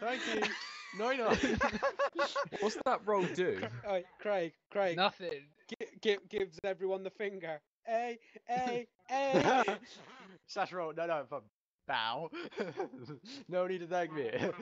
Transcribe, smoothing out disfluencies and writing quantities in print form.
Thank you. No. What's that roll do? Craig. Nothing. Gives everyone the finger. A. Slash roll. No, bow. No need to thank me.